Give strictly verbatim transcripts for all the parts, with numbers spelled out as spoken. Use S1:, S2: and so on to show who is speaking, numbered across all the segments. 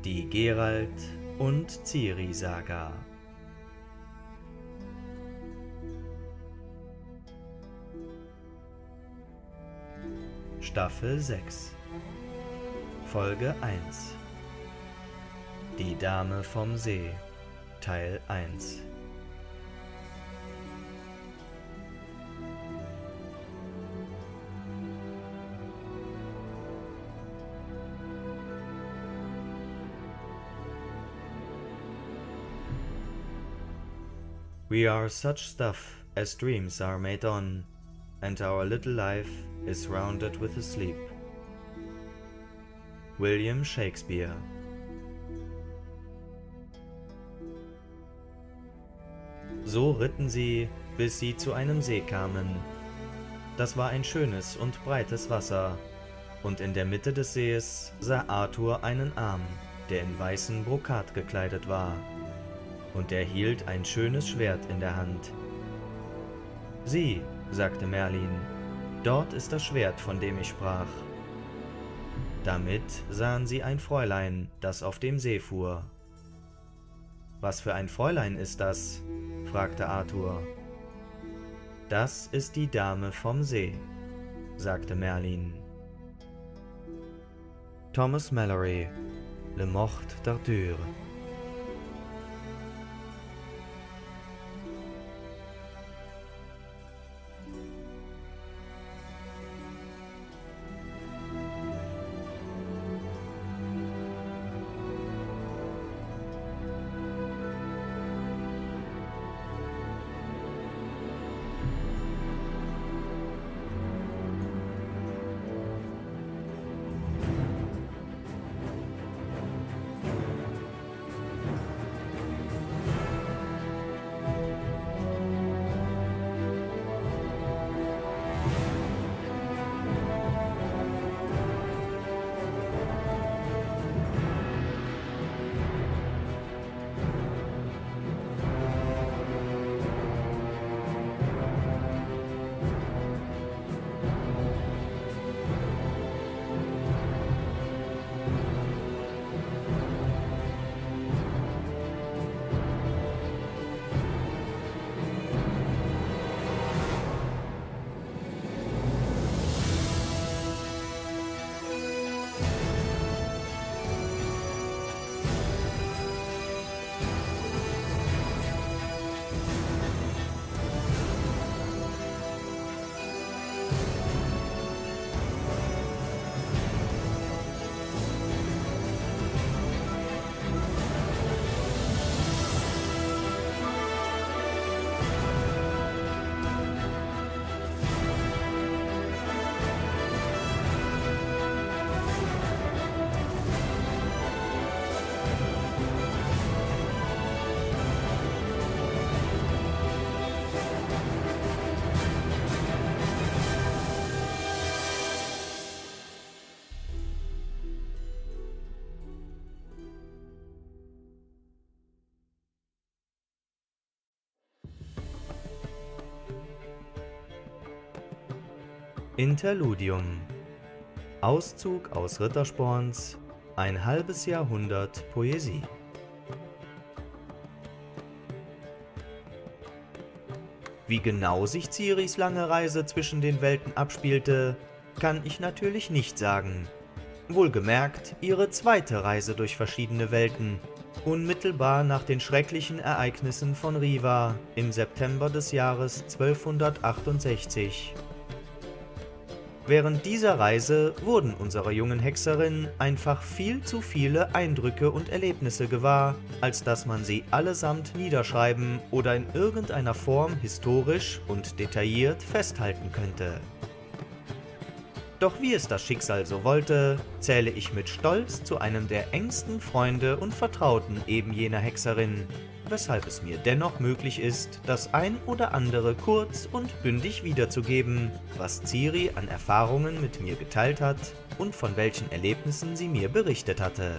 S1: Die Geralt und Ciri-Saga. Staffel sechs, Folge eins. Die Dame vom See, Teil eins. We are such stuff as dreams are made on, and our little life is rounded with a sleep. William Shakespeare. So ritten sie, bis sie zu einem See kamen. Das war ein schönes und breites Wasser, und in der Mitte des Sees sah Arthur einen Arm, der in weißen Brokat gekleidet war, und er hielt ein schönes Schwert in der Hand. »Sieh«, sagte Merlin, »dort ist das Schwert, von dem ich sprach.« Damit sahen sie ein Fräulein, das auf dem See fuhr. »Was für ein Fräulein ist das?« fragte Arthur. »Das ist die Dame vom See«, sagte Merlin. Thomas Malory, Le Morte d'Arthur. Interludium. Auszug aus Rittersporns Ein halbes Jahrhundert Poesie. Wie genau sich Ciris lange Reise zwischen den Welten abspielte, kann ich natürlich nicht sagen. Wohlgemerkt ihre zweite Reise durch verschiedene Welten, unmittelbar nach den schrecklichen Ereignissen von Riva im September des Jahres zwölfhundertachtundsechzig. Während dieser Reise wurden unserer jungen Hexerin einfach viel zu viele Eindrücke und Erlebnisse gewahr, als dass man sie allesamt niederschreiben oder in irgendeiner Form historisch und detailliert festhalten könnte. Doch wie es das Schicksal so wollte, zähle ich mit Stolz zu einem der engsten Freunde und Vertrauten eben jener Hexerin, weshalb es mir dennoch möglich ist, das ein oder andere kurz und bündig wiederzugeben, was Ciri an Erfahrungen mit mir geteilt hat und von welchen Erlebnissen sie mir berichtet hatte.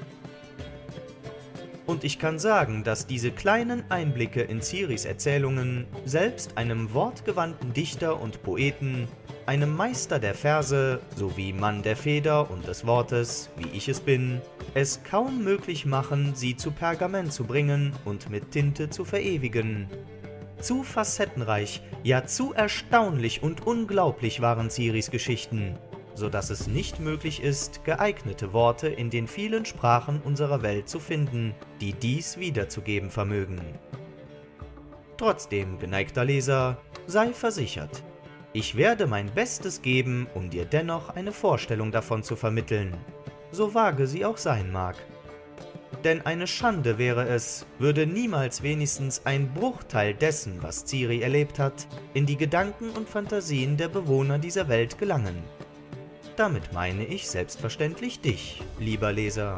S1: Und ich kann sagen, dass diese kleinen Einblicke in Ciris Erzählungen selbst einem wortgewandten Dichter und Poeten, einem Meister der Verse sowie Mann der Feder und des Wortes, wie ich es bin, es kaum möglich machen, sie zu Pergament zu bringen und mit Tinte zu verewigen. Zu facettenreich, ja zu erstaunlich und unglaublich waren Ciris Geschichten, so dass es nicht möglich ist, geeignete Worte in den vielen Sprachen unserer Welt zu finden, die dies wiederzugeben vermögen. Trotzdem, geneigter Leser, sei versichert, ich werde mein Bestes geben, um dir dennoch eine Vorstellung davon zu vermitteln, so vage sie auch sein mag. Denn eine Schande wäre es, würde niemals wenigstens ein Bruchteil dessen, was Ciri erlebt hat, in die Gedanken und Fantasien der Bewohner dieser Welt gelangen. Damit meine ich selbstverständlich dich, lieber Leser.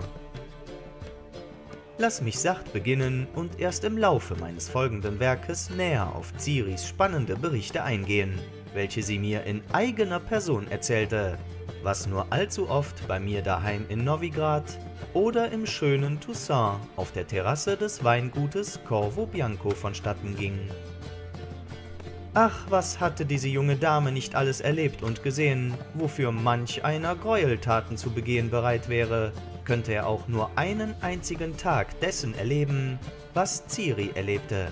S1: Lass mich sacht beginnen und erst im Laufe meines folgenden Werkes näher auf Ciris spannende Berichte eingehen, welche sie mir in eigener Person erzählte, was nur allzu oft bei mir daheim in Novigrad oder im schönen Toussaint auf der Terrasse des Weingutes Corvo Bianco vonstatten ging. Ach, was hatte diese junge Dame nicht alles erlebt und gesehen, wofür manch einer Gräueltaten zu begehen bereit wäre, könnte er auch nur einen einzigen Tag dessen erleben, was Ciri erlebte.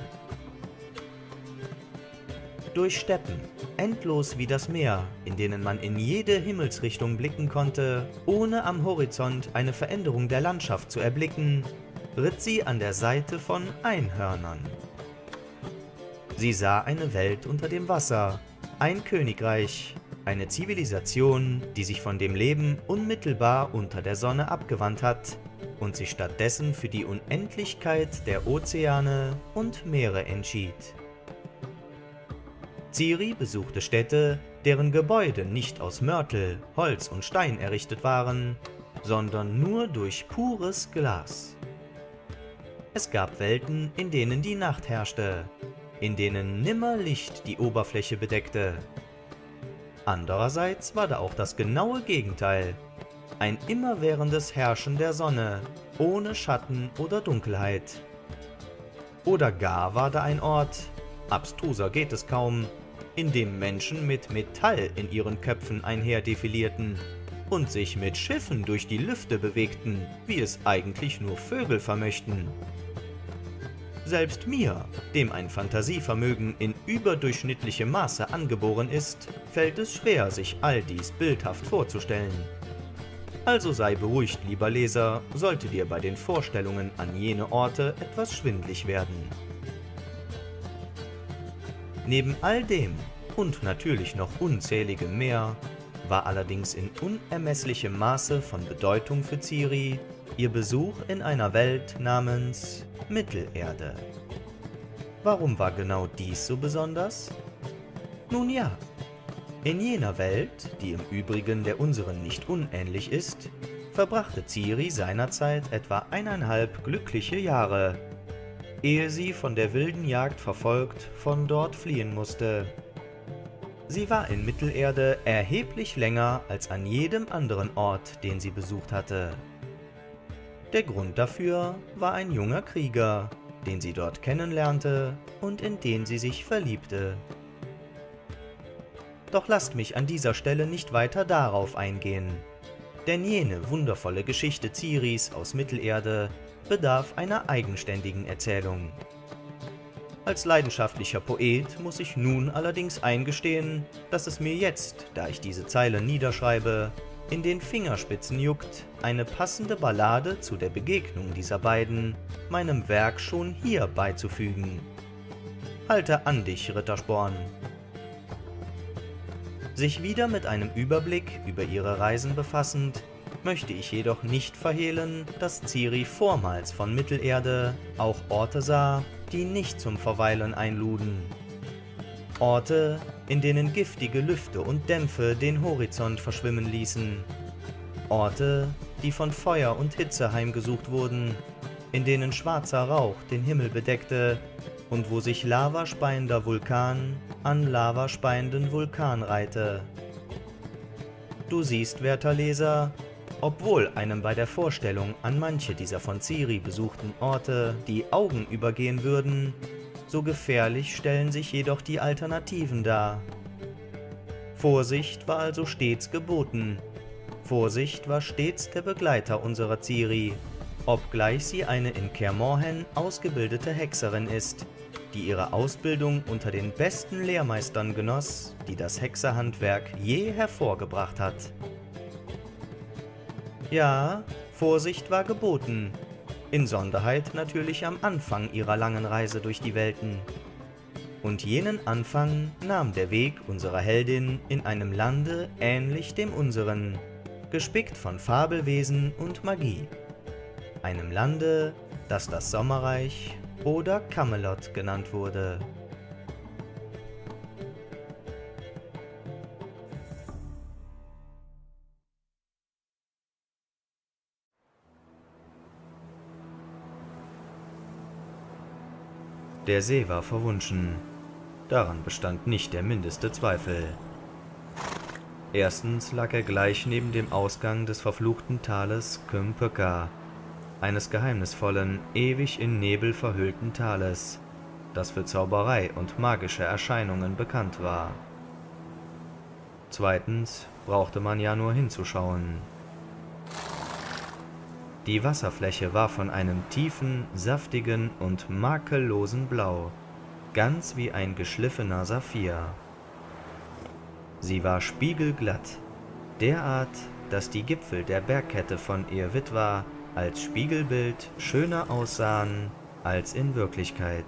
S1: Durch Steppen, endlos wie das Meer, in denen man in jede Himmelsrichtung blicken konnte, ohne am Horizont eine Veränderung der Landschaft zu erblicken, ritt sie an der Seite von Einhörnern. Sie sah eine Welt unter dem Wasser, ein Königreich, eine Zivilisation, die sich von dem Leben unmittelbar unter der Sonne abgewandt hat und sich stattdessen für die Unendlichkeit der Ozeane und Meere entschied. Ciri besuchte Städte, deren Gebäude nicht aus Mörtel, Holz und Stein errichtet waren, sondern nur durch pures Glas. Es gab Welten, in denen die Nacht herrschte, in denen nimmer Licht die Oberfläche bedeckte. Andererseits war da auch das genaue Gegenteil, ein immerwährendes Herrschen der Sonne, ohne Schatten oder Dunkelheit. Oder gar war da ein Ort, abstruser geht es kaum, in dem Menschen mit Metall in ihren Köpfen einherdefilierten und sich mit Schiffen durch die Lüfte bewegten, wie es eigentlich nur Vögel vermöchten. Selbst mir, dem ein Fantasievermögen in überdurchschnittlichem Maße angeboren ist, fällt es schwer, sich all dies bildhaft vorzustellen. Also sei beruhigt, lieber Leser, sollte dir bei den Vorstellungen an jene Orte etwas schwindlig werden. Neben all dem und natürlich noch unzähligem mehr war allerdings in unermesslichem Maße von Bedeutung für Ciri ihr Besuch in einer Welt namens Mittelerde. Warum war genau dies so besonders? Nun ja, in jener Welt, die im Übrigen der unseren nicht unähnlich ist, verbrachte Ciri seinerzeit etwa eineinhalb glückliche Jahre, ehe sie von der wilden Jagd verfolgt von dort fliehen musste. Sie war in Mittelerde erheblich länger als an jedem anderen Ort, den sie besucht hatte. Der Grund dafür war ein junger Krieger, den sie dort kennenlernte und in den sie sich verliebte. Doch lasst mich an dieser Stelle nicht weiter darauf eingehen, denn jene wundervolle Geschichte Ciris aus Mittelerde bedarf einer eigenständigen Erzählung. Als leidenschaftlicher Poet muss ich nun allerdings eingestehen, dass es mir jetzt, da ich diese Zeile niederschreibe, in den Fingerspitzen juckt, eine passende Ballade zu der Begegnung dieser beiden meinem Werk schon hier beizufügen. Halte an dich, Rittersporn! Sich wieder mit einem Überblick über ihre Reisen befassend, möchte ich jedoch nicht verhehlen, dass Ciri vormals von Mittelerde auch Orte sah, die nicht zum Verweilen einluden. Orte, in denen giftige Lüfte und Dämpfe den Horizont verschwimmen ließen. Orte, die von Feuer und Hitze heimgesucht wurden, in denen schwarzer Rauch den Himmel bedeckte und wo sich lavaspeiender Vulkan an lavaspeienden Vulkan reihte. Du siehst, werter Leser, obwohl einem bei der Vorstellung an manche dieser von Ciri besuchten Orte die Augen übergehen würden, so gefährlich stellen sich jedoch die Alternativen dar. Vorsicht war also stets geboten, Vorsicht war stets der Begleiter unserer Ciri, obgleich sie eine in Kaer Morhen ausgebildete Hexerin ist, die ihre Ausbildung unter den besten Lehrmeistern genoss, die das Hexerhandwerk je hervorgebracht hat. Ja, Vorsicht war geboten, insonderheit natürlich am Anfang ihrer langen Reise durch die Welten. Und jenen Anfang nahm der Weg unserer Heldin in einem Lande ähnlich dem unseren, gespickt von Fabelwesen und Magie. Einem Lande, das das Sommerreich oder Camelot genannt wurde. Der See war verwunschen. Daran bestand nicht der mindeste Zweifel. Erstens lag er gleich neben dem Ausgang des verfluchten Tales Cwm-Pwca, eines geheimnisvollen, ewig in Nebel verhüllten Tales, das für Zauberei und magische Erscheinungen bekannt war. Zweitens brauchte man ja nur hinzuschauen. Die Wasserfläche war von einem tiefen, saftigen und makellosen Blau, ganz wie ein geschliffener Saphir. Sie war spiegelglatt, derart, dass die Gipfel der Bergkette von Eowydwa als Spiegelbild schöner aussahen als in Wirklichkeit.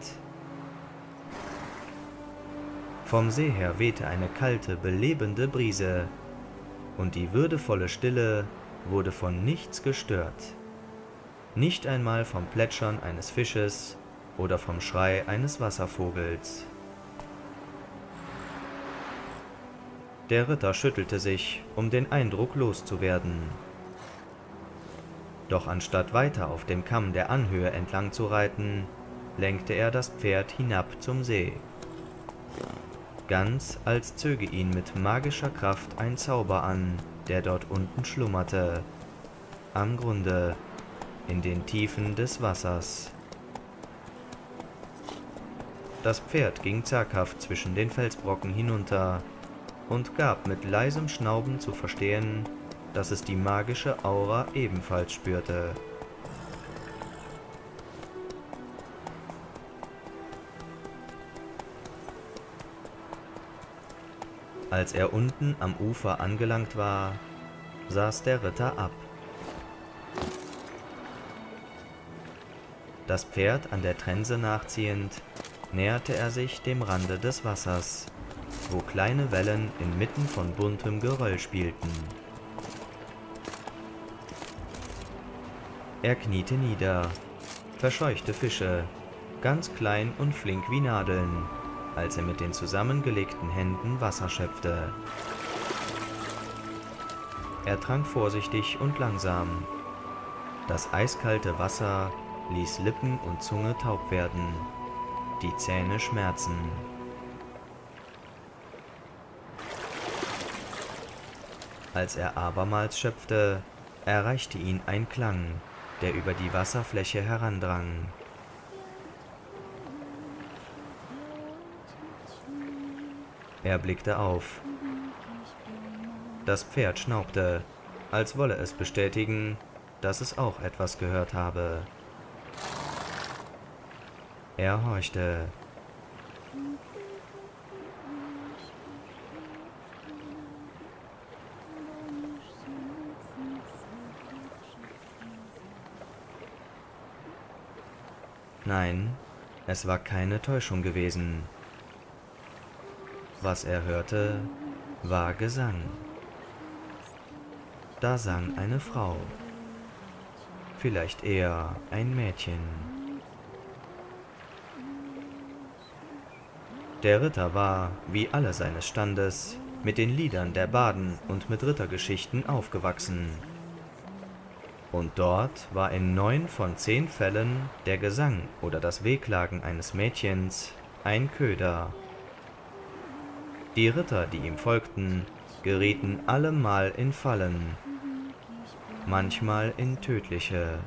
S1: Vom See her wehte eine kalte, belebende Brise, und die würdevolle Stille wurde von nichts gestört. Nicht einmal vom Plätschern eines Fisches oder vom Schrei eines Wasservogels. Der Ritter schüttelte sich, um den Eindruck loszuwerden. Doch anstatt weiter auf dem Kamm der Anhöhe entlang zu reiten, lenkte er das Pferd hinab zum See. Ganz als zöge ihn mit magischer Kraft ein Zauber an, der dort unten schlummerte, am Grunde, in den Tiefen des Wassers. Das Pferd ging zaghaft zwischen den Felsbrocken hinunter und gab mit leisem Schnauben zu verstehen, dass es die magische Aura ebenfalls spürte. Als er unten am Ufer angelangt war, saß der Ritter ab. Das Pferd an der Trense nachziehend, näherte er sich dem Rande des Wassers, wo kleine Wellen inmitten von buntem Geröll spielten. Er kniete nieder, verscheuchte Fische, ganz klein und flink wie Nadeln, als er mit den zusammengelegten Händen Wasser schöpfte. Er trank vorsichtig und langsam. Das eiskalte Wasser ließ Lippen und Zunge taub werden, die Zähne schmerzen. Als er abermals schöpfte, erreichte ihn ein Klang, der über die Wasserfläche herandrang. Er blickte auf. Das Pferd schnaubte, als wolle es bestätigen, dass es auch etwas gehört habe. Er horchte. Nein, es war keine Täuschung gewesen. Was er hörte, war Gesang. Da sang eine Frau, vielleicht eher ein Mädchen. Der Ritter war, wie alle seines Standes, mit den Liedern der Barden und mit Rittergeschichten aufgewachsen. Und dort war in neun von zehn Fällen der Gesang oder das Wehklagen eines Mädchens ein Köder. Die Ritter, die ihm folgten, gerieten allemal in Fallen, manchmal in tödliche.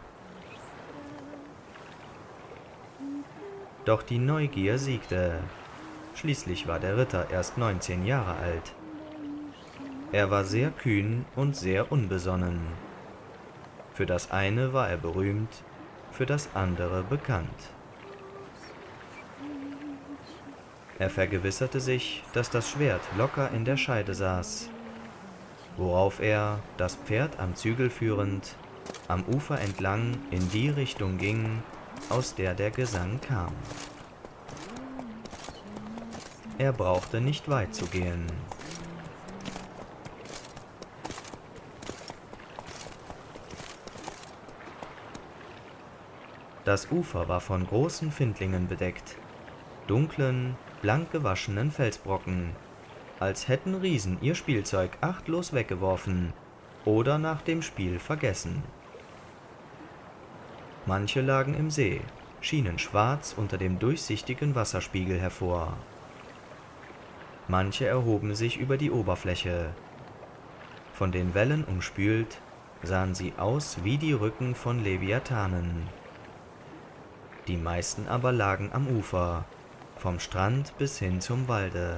S1: Doch die Neugier siegte. Schließlich war der Ritter erst neunzehn Jahre alt. Er war sehr kühn und sehr unbesonnen. Für das eine war er berühmt, für das andere bekannt. Er vergewisserte sich, dass das Schwert locker in der Scheide saß, worauf er, das Pferd am Zügel führend, am Ufer entlang in die Richtung ging, aus der der Gesang kam. Er brauchte nicht weit zu gehen. Das Ufer war von großen Findlingen bedeckt, dunklen, blank gewaschenen Felsbrocken, als hätten Riesen ihr Spielzeug achtlos weggeworfen oder nach dem Spiel vergessen. Manche lagen im See, schienen schwarz unter dem durchsichtigen Wasserspiegel hervor. Manche erhoben sich über die Oberfläche. Von den Wellen umspült, sahen sie aus wie die Rücken von Leviathanen. Die meisten aber lagen am Ufer, vom Strand bis hin zum Walde.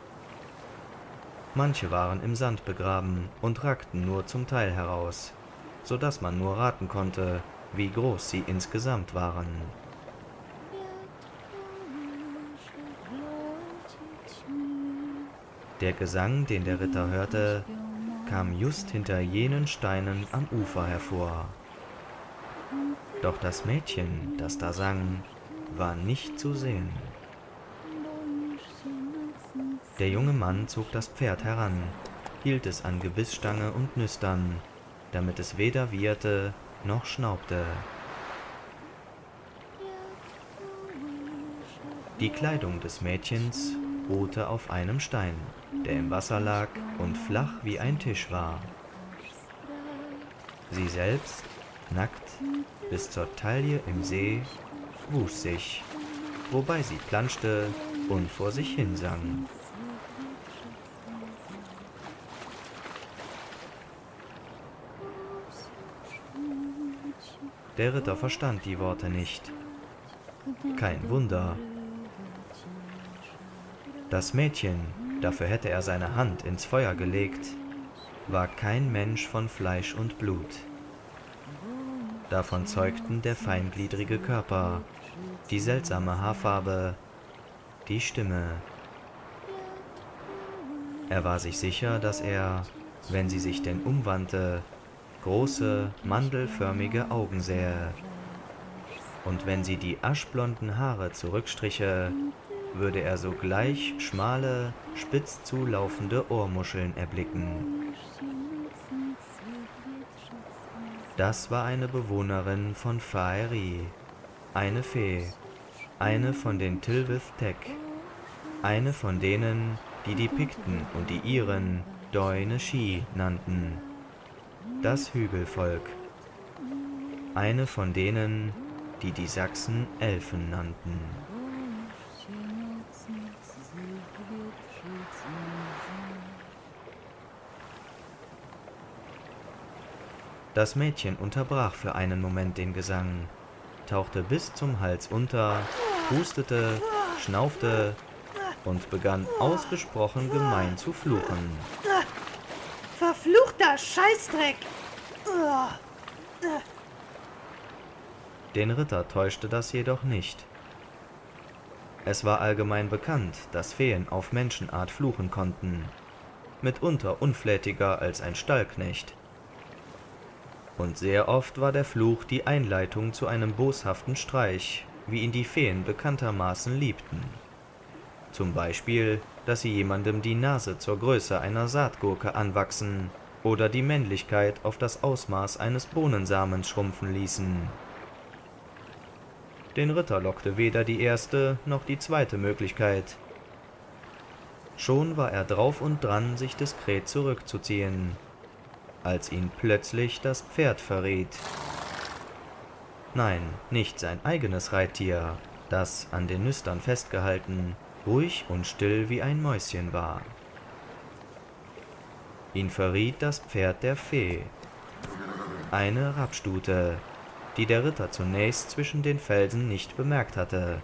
S1: Manche waren im Sand begraben und ragten nur zum Teil heraus, so dass man nur raten konnte, wie groß sie insgesamt waren. Der Gesang, den der Ritter hörte, kam just hinter jenen Steinen am Ufer hervor. Doch das Mädchen, das da sang, war nicht zu sehen. Der junge Mann zog das Pferd heran, hielt es an Gebissstange und Nüstern, damit es weder wieherte noch schnaubte. Die Kleidung des Mädchens ruhte auf einem Stein, der im Wasser lag und flach wie ein Tisch war. Sie selbst, nackt, bis zur Taille im See, wusch sich, wobei sie planschte und vor sich hin sang. Der Ritter verstand die Worte nicht. Kein Wunder. Das Mädchen, dafür hätte er seine Hand ins Feuer gelegt, war kein Mensch von Fleisch und Blut. Davon zeugten der feingliedrige Körper, die seltsame Haarfarbe, die Stimme. Er war sich sicher, dass er, wenn sie sich denn umwandte, große, mandelförmige Augen sähe. Und wenn sie die aschblonden Haare zurückstriche, würde er sogleich schmale, spitz zulaufende Ohrmuscheln erblicken. Das war eine Bewohnerin von Faerie, eine Fee, eine von den Tylwyth Teg, eine von denen, die die Pikten und die Iren Doi Neshi nannten, das Hügelvolk, eine von denen, die die Sachsen Elfen nannten. Das Mädchen unterbrach für einen Moment den Gesang, tauchte bis zum Hals unter, hustete, schnaufte und begann ausgesprochen gemein zu fluchen.
S2: Verfluchter Scheißdreck!
S1: Den Ritter täuschte das jedoch nicht. Es war allgemein bekannt, dass Feen auf Menschenart fluchen konnten, mitunter unflätiger als ein Stallknecht. Und sehr oft war der Fluch die Einleitung zu einem boshaften Streich, wie ihn die Feen bekanntermaßen liebten. Zum Beispiel, dass sie jemandem die Nase zur Größe einer Saatgurke anwachsen oder die Männlichkeit auf das Ausmaß eines Bohnensamens schrumpfen ließen. Den Ritter lockte weder die erste noch die zweite Möglichkeit. Schon war er drauf und dran, sich diskret zurückzuziehen, als ihn plötzlich das Pferd verriet. Nein, nicht sein eigenes Reittier, das, an den Nüstern festgehalten, ruhig und still wie ein Mäuschen war. Ihn verriet das Pferd der Fee, eine Rappstute, die der Ritter zunächst zwischen den Felsen nicht bemerkt hatte.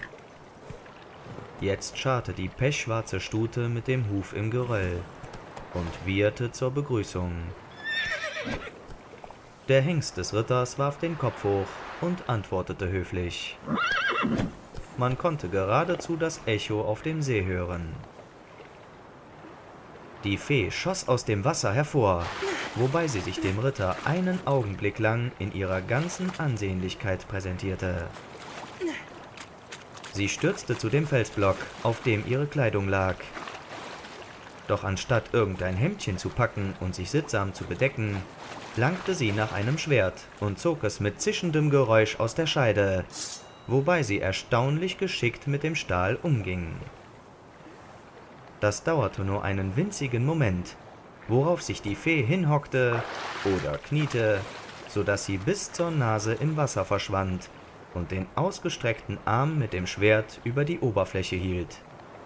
S1: Jetzt scharrte die pechschwarze Stute mit dem Huf im Geröll, und wieherte zur Begrüßung. Der Hengst des Ritters warf den Kopf hoch und antwortete höflich. Man konnte geradezu das Echo auf dem See hören. Die Fee schoss aus dem Wasser hervor, wobei sie sich dem Ritter einen Augenblick lang in ihrer ganzen Ansehnlichkeit präsentierte. Sie stürzte zu dem Felsblock, auf dem ihre Kleidung lag. Doch anstatt irgendein Hemdchen zu packen und sich sittsam zu bedecken, langte sie nach einem Schwert und zog es mit zischendem Geräusch aus der Scheide, wobei sie erstaunlich geschickt mit dem Stahl umging. Das dauerte nur einen winzigen Moment, worauf sich die Fee hinhockte oder kniete, so dass sie bis zur Nase im Wasser verschwand und den ausgestreckten Arm mit dem Schwert über die Oberfläche hielt.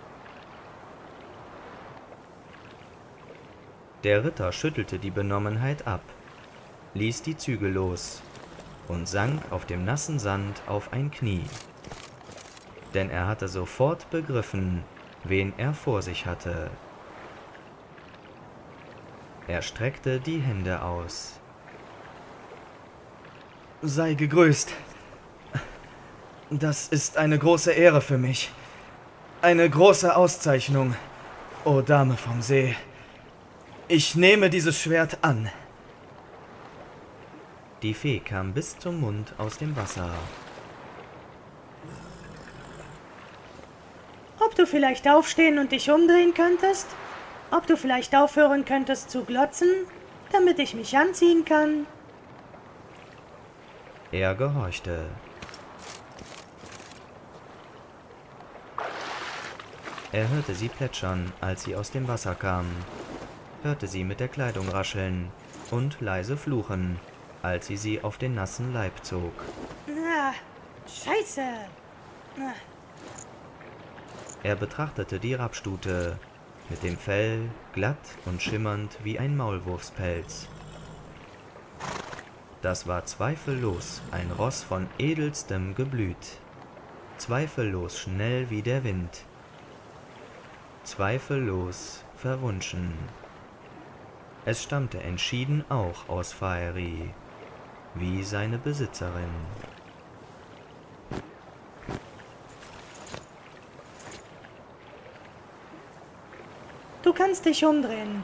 S1: Der Ritter schüttelte die Benommenheit ab, ließ die Zügel los und sank auf dem nassen Sand auf ein Knie. Denn er hatte sofort begriffen, wen er vor sich hatte. Er streckte die Hände aus. »Sei gegrüßt. Das ist eine große Ehre für mich. Eine große Auszeichnung, o Dame vom See. Ich nehme dieses Schwert an.« Die Fee kam bis zum Mund aus dem Wasser.
S2: Ob du vielleicht aufstehen und dich umdrehen könntest? Ob du vielleicht aufhören könntest zu glotzen, damit ich mich anziehen kann?
S1: Er gehorchte. Er hörte sie plätschern, als sie aus dem Wasser kam, hörte sie mit der Kleidung rascheln und leise fluchen, als sie sie auf den nassen Leib zog.
S2: Ah, Scheiße! Ah.
S1: Er betrachtete die Rappstute, mit dem Fell glatt und schimmernd wie ein Maulwurfspelz. Das war zweifellos ein Ross von edelstem Geblüt, zweifellos schnell wie der Wind, zweifellos verwunschen. Es stammte entschieden auch aus Faerie, wie seine Besitzerin.
S2: Du kannst dich umdrehen.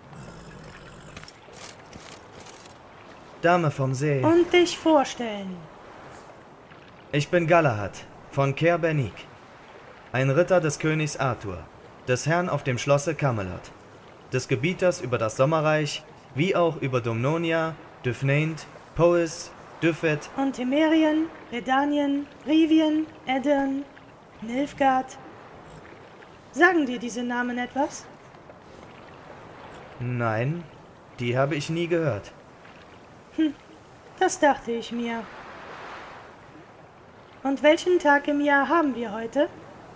S1: Dame vom See.
S2: Und dich vorstellen.
S1: Ich bin Galahad von Caer Benic, ein Ritter des Königs Arthur, des Herrn auf dem Schlosse Camelot, des Gebieters über das Sommerreich, wie auch über Dumnonia, Dyfnaint, Powys, Dyfed
S2: und Temerien, Redanien, Rivien, Edirn, Nilfgaard. Sagen dir diese Namen etwas?
S1: Nein, die habe ich nie gehört.
S2: Hm, das dachte ich mir. Und welchen Tag im Jahr haben wir heute?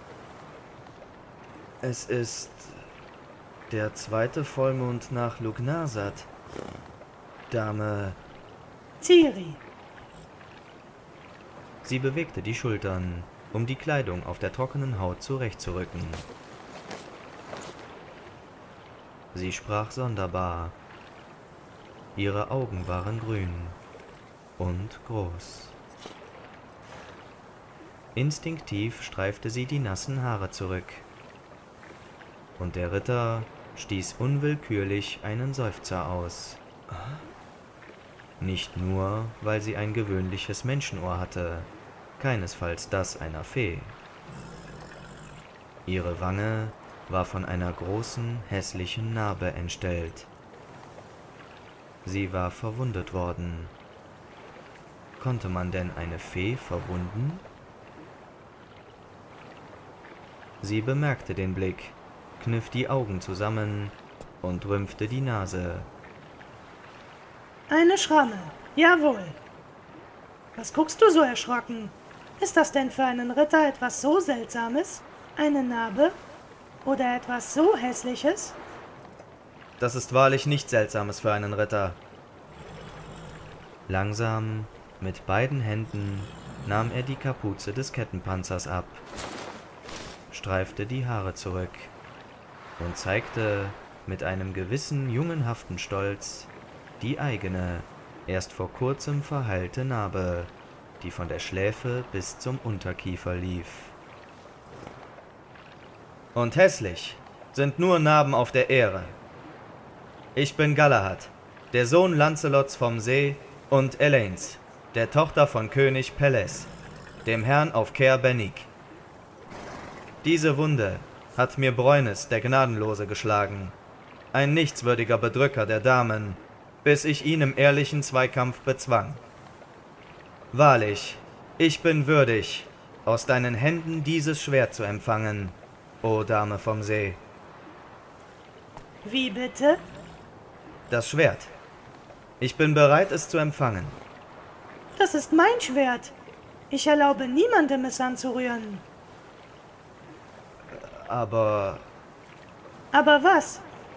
S1: Es ist der zweite Vollmond nach Lugnasad, Dame.
S2: Ciri.
S1: Sie bewegte die Schultern, um die Kleidung auf der trockenen Haut zurechtzurücken. Sie sprach sonderbar. Ihre Augen waren grün und groß. Instinktiv streifte sie die nassen Haare zurück. Und der Ritter stieß unwillkürlich einen Seufzer aus. Nicht nur, weil sie ein gewöhnliches Menschenohr hatte, keinesfalls das einer Fee. Ihre Wange war von einer großen, hässlichen Narbe entstellt. Sie war verwundet worden. Konnte man denn eine Fee verwunden? Sie bemerkte den Blick, kniff die Augen zusammen und rümpfte die Nase.
S2: Eine Schramme, jawohl. Was guckst du so erschrocken? Ist das denn für einen Ritter etwas so Seltsames? Eine Narbe? Oder etwas so Hässliches?
S1: Das ist wahrlich nichts Seltsames für einen Ritter. Langsam, mit beiden Händen, nahm er die Kapuze des Kettenpanzers ab, streifte die Haare zurück und zeigte mit einem gewissen jungenhaften Stolz die eigene, erst vor kurzem verheilte Narbe, die von der Schläfe bis zum Unterkiefer lief. Und hässlich sind nur Narben auf der Ehre. Ich bin Galahad, der Sohn Lancelots vom See und Elaines, der Tochter von König Pelles, dem Herrn auf Caer Bennig. Diese Wunde hat mir Breunis, der Gnadenlose, geschlagen, ein nichtswürdiger Bedrücker der Damen, bis ich ihn im ehrlichen Zweikampf bezwang. Wahrlich, ich bin würdig, aus deinen Händen dieses Schwert zu empfangen, o Dame vom See.
S2: Wie bitte?
S1: Das Schwert. Ich bin bereit, es zu empfangen.
S2: Das ist mein Schwert. Ich erlaube niemandem, es anzurühren.
S1: Aber...
S2: Aber was?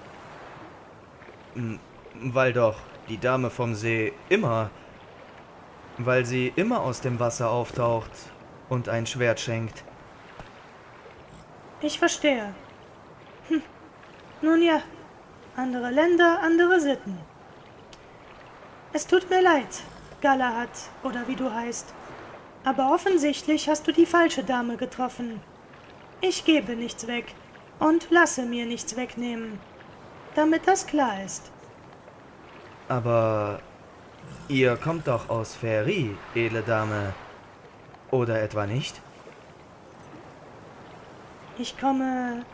S1: Weil doch die Dame vom See immer... Weil sie immer aus dem Wasser auftaucht und ein Schwert schenkt.
S2: Ich verstehe. Hm. Nun ja, andere Länder, andere Sitten. Es tut mir leid, Galahad, oder wie du heißt. Aber offensichtlich hast du die falsche Dame getroffen. Ich gebe nichts weg und lasse mir nichts wegnehmen, damit das klar ist.
S1: Aber ihr kommt doch aus Faerie, edle Dame. Oder etwa nicht?
S2: Ich komme...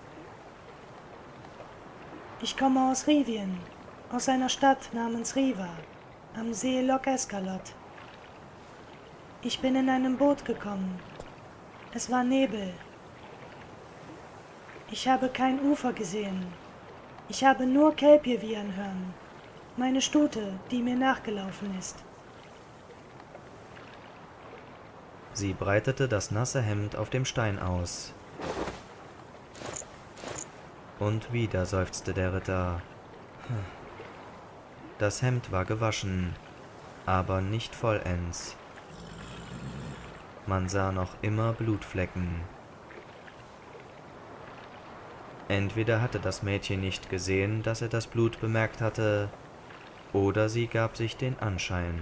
S2: Ich komme aus Rivien, aus einer Stadt namens Riva, am See Loch Escalot. Ich bin in einem Boot gekommen. Es war Nebel. Ich habe kein Ufer gesehen. Ich habe nur Kelpie wiehern hören, meine Stute, die mir nachgelaufen ist.
S1: Sie breitete das nasse Hemd auf dem Stein aus. Und wieder seufzte der Ritter. Das Hemd war gewaschen, aber nicht vollends. Man sah noch immer Blutflecken. Entweder hatte das Mädchen nicht gesehen, dass er das Blut bemerkt hatte, oder sie gab sich den Anschein.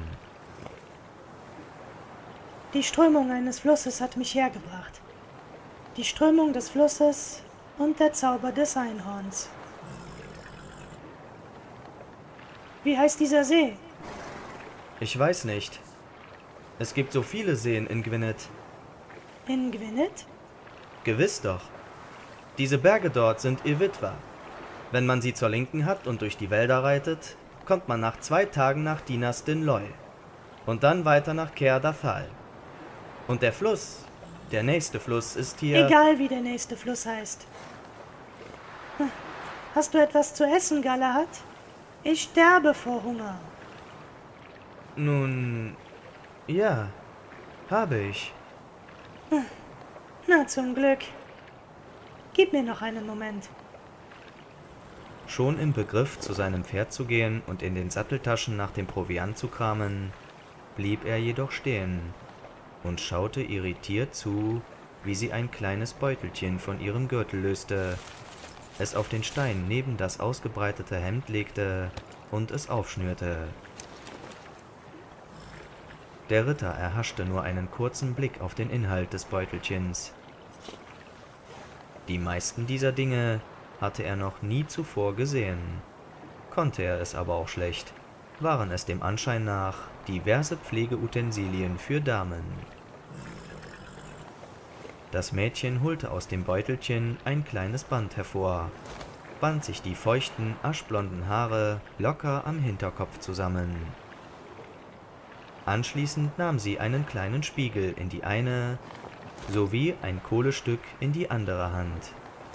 S2: Die Strömung eines Flusses hat mich hergebracht. Die Strömung des Flusses und der Zauber des Einhorns. Wie heißt dieser See?
S1: Ich weiß nicht. Es gibt so viele Seen in Gwynedd.
S2: In Gwynedd?
S1: Gewiss doch. Diese Berge dort sind Ividwa. Wenn man sie zur Linken hat und durch die Wälder reitet, kommt man nach zwei Tagen nach Dinas den Loy und dann weiter nach Caer Dathal. Und der Fluss, der nächste Fluss ist hier...
S2: Egal wie der nächste Fluss heißt. Hm. Hast du etwas zu essen, Galahad? Ich sterbe vor Hunger.
S1: Nun, ja, habe ich.
S2: Hm. Na, zum Glück. Gib mir noch einen Moment.
S1: Schon im Begriff, zu seinem Pferd zu gehen und in den Satteltaschen nach dem Proviant zu kramen, blieb er jedoch stehen und schaute irritiert zu, wie sie ein kleines Beutelchen von ihrem Gürtel löste, es auf den Stein neben das ausgebreitete Hemd legte und es aufschnürte. Der Ritter erhaschte nur einen kurzen Blick auf den Inhalt des Beutelchens. Die meisten dieser Dinge hatte er noch nie zuvor gesehen. Konnte er es aber auch schlecht, waren es dem Anschein nach diverse Pflegeutensilien für Damen. Das Mädchen holte aus dem Beutelchen ein kleines Band hervor, band sich die feuchten, aschblonden Haare locker am Hinterkopf zusammen. Anschließend nahm sie einen kleinen Spiegel in die eine sowie ein Kohlestück in die andere Hand.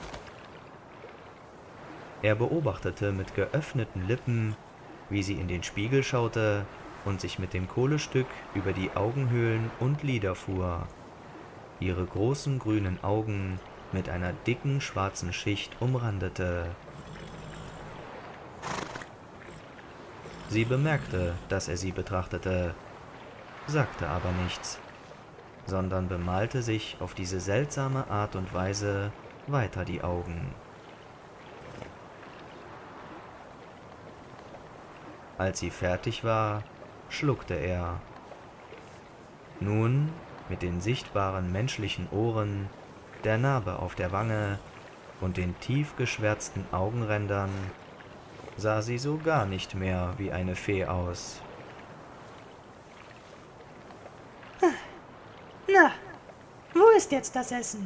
S1: Er beobachtete mit geöffneten Lippen, wie sie in den Spiegel schaute und sich mit dem Kohlestück über die Augenhöhlen und Lider fuhr. Ihre großen grünen Augen mit einer dicken schwarzen Schicht umrandete. Sie bemerkte, dass er sie betrachtete, sagte aber nichts, sondern bemalte sich auf diese seltsame Art und Weise weiter die Augen. Als sie fertig war, schluckte er. Nun, mit den sichtbaren menschlichen Ohren, der Narbe auf der Wange und den tief geschwärzten Augenrändern, sah sie so gar nicht mehr wie eine Fee aus.
S2: Na, wo ist jetzt das Essen?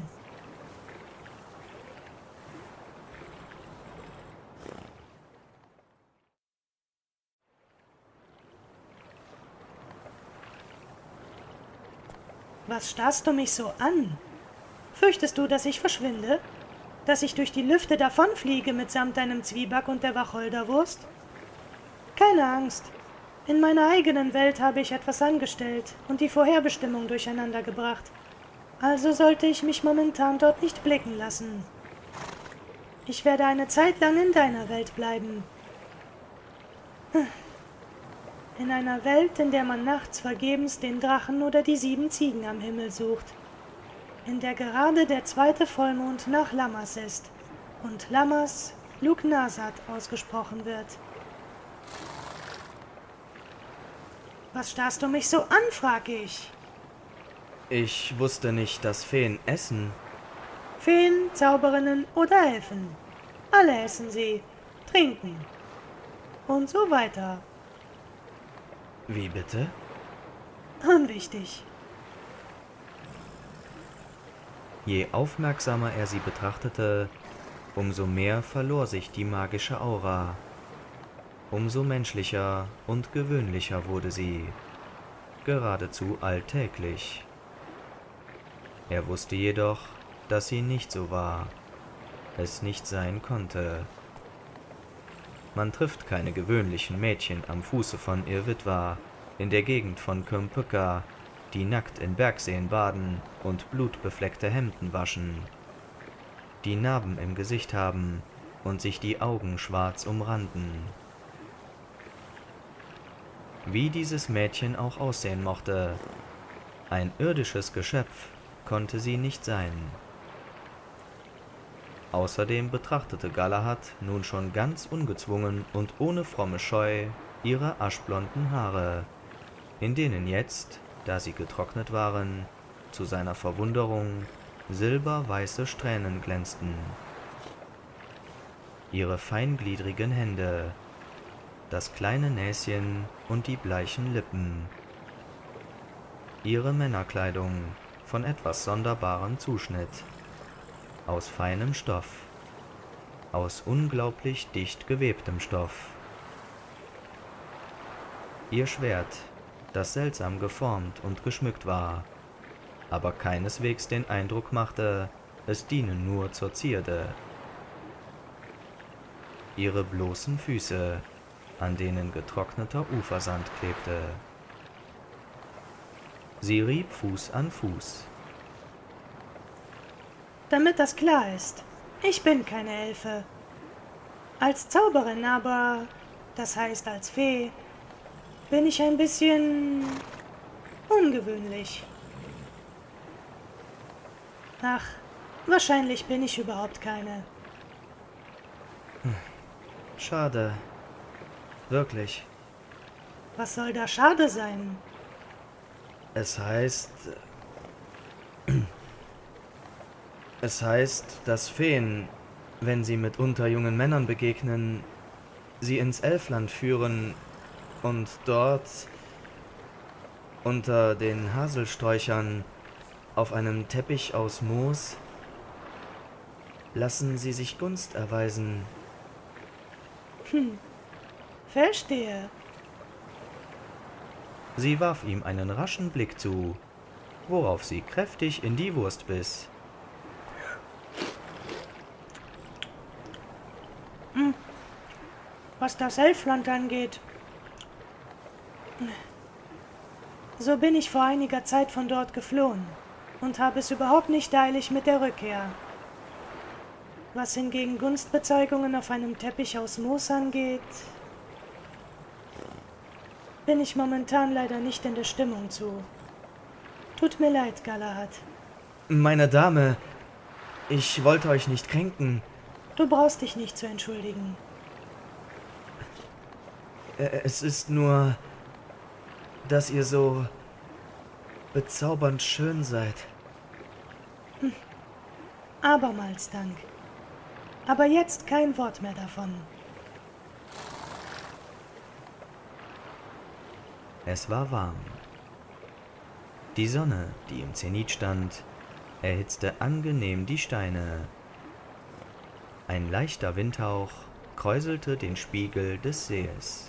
S2: Was starrst du mich so an? Fürchtest du, dass ich verschwinde? Dass ich durch die Lüfte davonfliege mitsamt deinem Zwieback und der Wacholderwurst? Keine Angst. In meiner eigenen Welt habe ich etwas angestellt und die Vorherbestimmung durcheinander gebracht. Also sollte ich mich momentan dort nicht blicken lassen. Ich werde eine Zeit lang in deiner Welt bleiben. In einer Welt, in der man nachts vergebens den Drachen oder die sieben Ziegen am Himmel sucht. In der gerade der zweite Vollmond nach Lammas ist und Lammas Lughnasadh ausgesprochen wird. Was starrst du mich so an, frag ich.
S1: Ich wusste nicht, dass Feen essen.
S2: Feen, Zauberinnen oder Elfen. Alle essen sie, trinken und so weiter.
S1: Wie bitte?
S2: Unwichtig.
S1: Je aufmerksamer er sie betrachtete, umso mehr verlor sich die magische Aura. Umso menschlicher und gewöhnlicher wurde sie, geradezu alltäglich. Er wusste jedoch, dass sie nicht so war, es nicht sein konnte. Man trifft keine gewöhnlichen Mädchen am Fuße von Irwitwa, in der Gegend von Kölnpücka, die nackt in Bergseen baden und blutbefleckte Hemden waschen, die Narben im Gesicht haben und sich die Augen schwarz umranden. Wie dieses Mädchen auch aussehen mochte, ein irdisches Geschöpf konnte sie nicht sein. Außerdem betrachtete Galahad nun schon ganz ungezwungen und ohne fromme Scheu ihre aschblonden Haare, in denen jetzt, da sie getrocknet waren, zu seiner Verwunderung silberweiße Strähnen glänzten. Ihre feingliedrigen Hände, das kleine Näschen und die bleichen Lippen. Ihre Männerkleidung von etwas sonderbarem Zuschnitt, aus feinem Stoff, aus unglaublich dicht gewebtem Stoff. Ihr Schwert, das seltsam geformt und geschmückt war, aber keineswegs den Eindruck machte, es diene nur zur Zierde. Ihre bloßen Füße, an denen getrockneter Ufersand klebte. Sie rieb Fuß an Fuß.
S2: Damit das klar ist, ich bin keine Elfe. Als Zauberin aber, das heißt als Fee, bin ich ein bisschen ungewöhnlich. Ach, wahrscheinlich bin ich überhaupt keine.
S1: Schade. Wirklich.
S2: Was soll da schade sein?
S1: Es heißt... Es heißt, dass Feen, wenn sie mitunter jungen Männern begegnen, sie ins Elfland führen und dort, unter den Haselsträuchern, auf einem Teppich aus Moos, lassen sie sich Gunst erweisen.
S2: Hm, verstehe.
S1: Sie warf ihm einen raschen Blick zu, worauf sie kräftig in die Wurst biss.
S2: Hm. Was das Elfland angeht, so bin ich vor einiger Zeit von dort geflohen und habe es überhaupt nicht eilig mit der Rückkehr. Was hingegen Gunstbezeugungen auf einem Teppich aus Moos angeht, bin ich momentan leider nicht in der Stimmung zu. Tut mir leid, Galahad.
S1: Meine Dame, ich wollte euch nicht kränken.
S2: Du brauchst dich nicht zu entschuldigen.
S1: Es ist nur, dass ihr so bezaubernd schön seid.
S2: Hm. Abermals Dank. Aber jetzt kein Wort mehr davon.
S1: Es war warm. Die Sonne, die im Zenit stand, erhitzte angenehm die Steine. Ein leichter Windhauch kräuselte den Spiegel des Sees.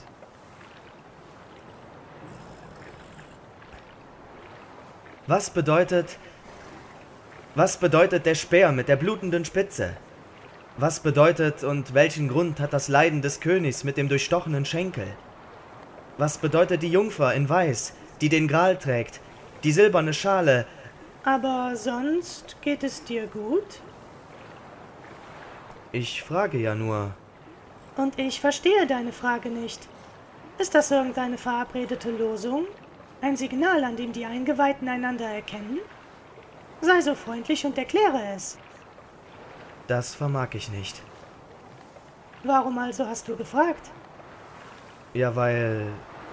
S1: Was bedeutet, was bedeutet der Speer mit der blutenden Spitze? Was bedeutet und welchen Grund hat das Leiden des Königs mit dem durchstochenen Schenkel? Was bedeutet die Jungfer in Weiß, die den Gral trägt, die silberne Schale?
S2: Aber sonst geht es dir gut?
S1: Ich frage ja nur.
S2: Und ich verstehe deine Frage nicht. Ist das irgendeine verabredete Losung? Ein Signal, an dem die Eingeweihten einander erkennen? Sei so freundlich und erkläre es.
S1: Das vermag ich nicht.
S2: Warum also hast du gefragt?
S1: Ja, weil...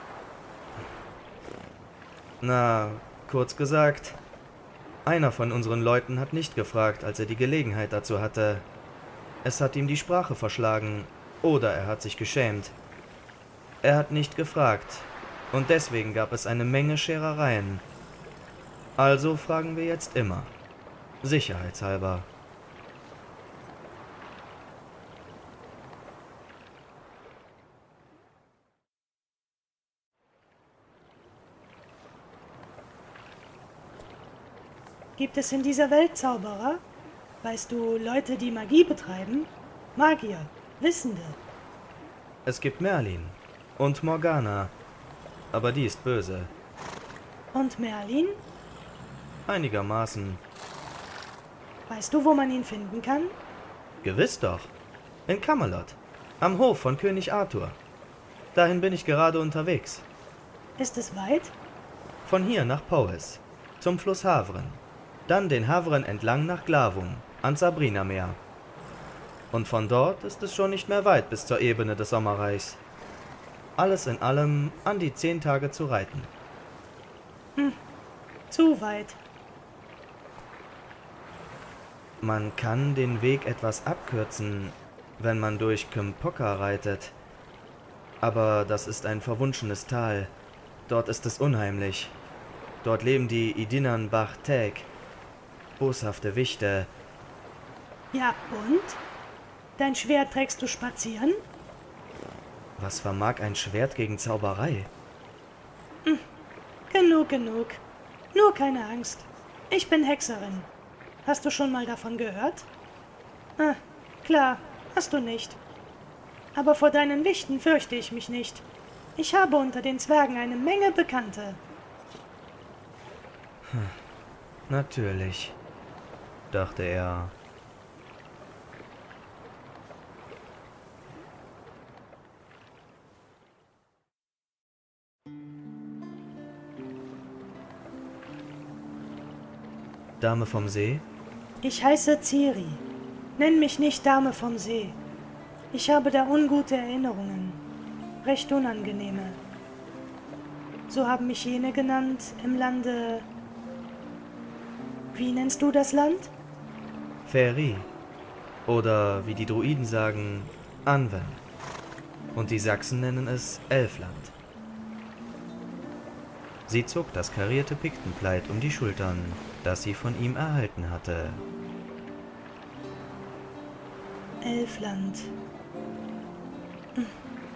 S1: Na, kurz gesagt, einer von unseren Leuten hat nicht gefragt, als er die Gelegenheit dazu hatte. Es hat ihm die Sprache verschlagen, oder er hat sich geschämt. Er hat nicht gefragt, und deswegen gab es eine Menge Scherereien. Also fragen wir jetzt immer. Sicherheitshalber.
S2: Gibt es in dieser Welt Zauberer? Weißt du, Leute, die Magie betreiben? Magier, Wissende.
S1: Es gibt Merlin und Morgana, aber die ist böse.
S2: Und Merlin?
S1: Einigermaßen.
S2: Weißt du, wo man ihn finden kann?
S1: Gewiss doch. In Camelot, am Hof von König Arthur. Dahin bin ich gerade unterwegs.
S2: Ist es weit?
S1: Von hier nach Powys, zum Fluss Havren. Dann den Havren entlang nach Glavum, ans Sabrina-Meer. Und von dort ist es schon nicht mehr weit bis zur Ebene des Sommerreichs. Alles in allem an die zehn Tage zu reiten.
S2: Hm, zu weit.
S1: Man kann den Weg etwas abkürzen, wenn man durch Kympoka reitet. Aber das ist ein verwunschenes Tal. Dort ist es unheimlich. Dort leben die Idinan Bach Teg, boshafte Wichte.
S2: Ja, und? Dein Schwert trägst du spazieren?
S1: Was vermag ein Schwert gegen Zauberei?
S2: Hm, genug, genug. Nur keine Angst. Ich bin Hexerin. Hast du schon mal davon gehört? Ah, klar, hast du nicht. Aber vor deinen Wichten fürchte ich mich nicht. Ich habe unter den Zwergen eine Menge Bekannte.
S1: Hm, natürlich, dachte er. Dame vom See?
S2: Ich heiße Ciri. Nenn mich nicht Dame vom See. Ich habe da ungute Erinnerungen. Recht unangenehme. So haben mich jene genannt im Lande... Wie nennst du das Land?
S1: Faerie. Oder wie die Druiden sagen, Anwen. Und die Sachsen nennen es Elfland. Sie zog das karierte Piktenkleid um die Schultern, das sie von ihm erhalten hatte.
S2: Elfland. Hm.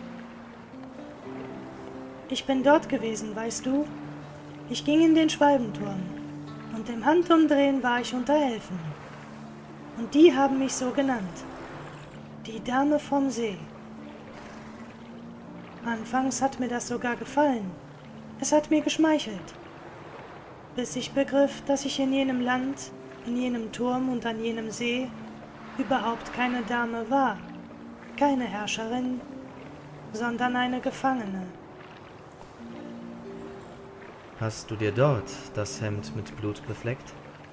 S2: Ich bin dort gewesen, weißt du? Ich ging in den Schwalbenturm. Und im Handumdrehen war ich unter Elfen. Und die haben mich so genannt. Die Dame vom See. Anfangs hat mir das sogar gefallen. Es hat mir geschmeichelt. Bis ich begriff, dass ich in jenem Land, in jenem Turm und an jenem See überhaupt keine Dame war. Keine Herrscherin, sondern eine Gefangene.
S1: Hast du dir dort das Hemd mit Blut befleckt?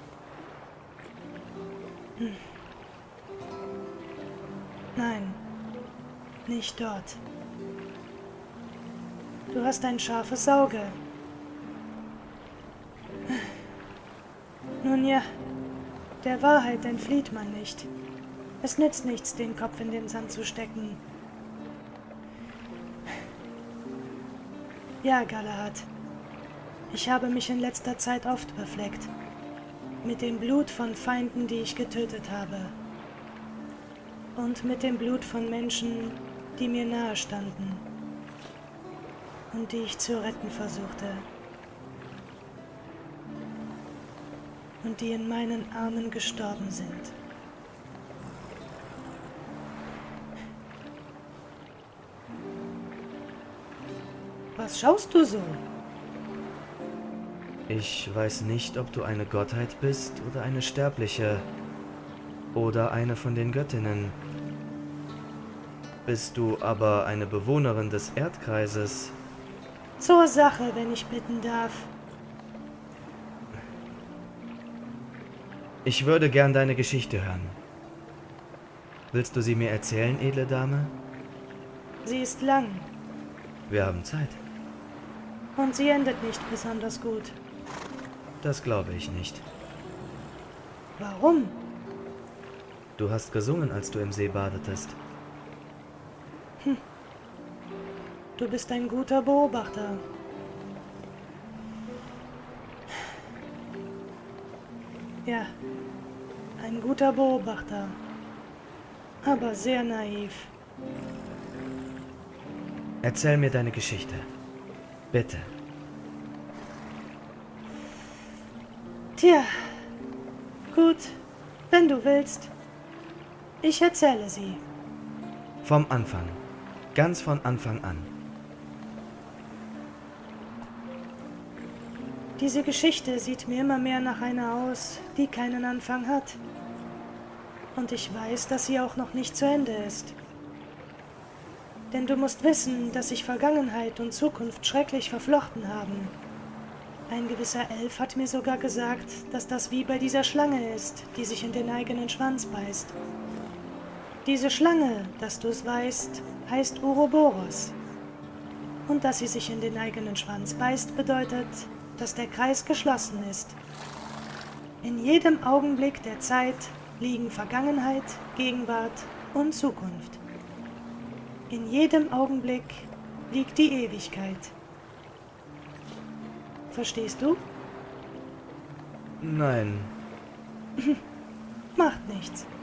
S2: Hm. Nein, nicht dort. Du hast ein scharfes Auge. Nun ja, der Wahrheit entflieht man nicht. Es nützt nichts, den Kopf in den Sand zu stecken. Ja, Galahad. Ich habe mich in letzter Zeit oft befleckt. Mit dem Blut von Feinden, die ich getötet habe. Und mit dem Blut von Menschen, die mir nahe standen. Und die ich zu retten versuchte. Und die in meinen Armen gestorben sind. Was schaust du so?
S1: Ich weiß nicht, ob du eine Gottheit bist oder eine Sterbliche. Oder eine von den Göttinnen. Bist du aber eine Bewohnerin des Erdkreises?
S2: Zur Sache, wenn ich bitten darf.
S1: Ich würde gern deine Geschichte hören. Willst du sie mir erzählen, edle Dame?
S2: Sie ist lang.
S1: Wir haben Zeit.
S2: Und sie endet nicht besonders gut.
S1: Das glaube ich nicht.
S2: Warum?
S1: Du hast gesungen, als du im See badetest.
S2: Hm. Du bist ein guter Beobachter. Ja, ein guter Beobachter. Aber sehr naiv.
S1: Erzähl mir deine Geschichte. Bitte.
S2: Tja, gut, wenn du willst. Ich erzähle sie.
S1: Vom Anfang. Ganz von Anfang an.
S2: Diese Geschichte sieht mir immer mehr nach einer aus, die keinen Anfang hat. Und ich weiß, dass sie auch noch nicht zu Ende ist. Denn du musst wissen, dass sich Vergangenheit und Zukunft schrecklich verflochten haben. Ein gewisser Elf hat mir sogar gesagt, dass das wie bei dieser Schlange ist, die sich in den eigenen Schwanz beißt. Diese Schlange, dass du es weißt, heißt Ouroboros. Und dass sie sich in den eigenen Schwanz beißt, bedeutet, dass der Kreis geschlossen ist. In jedem Augenblick der Zeit liegen Vergangenheit, Gegenwart und Zukunft. In jedem Augenblick liegt die Ewigkeit. Verstehst du?
S1: Nein.
S2: Macht nichts.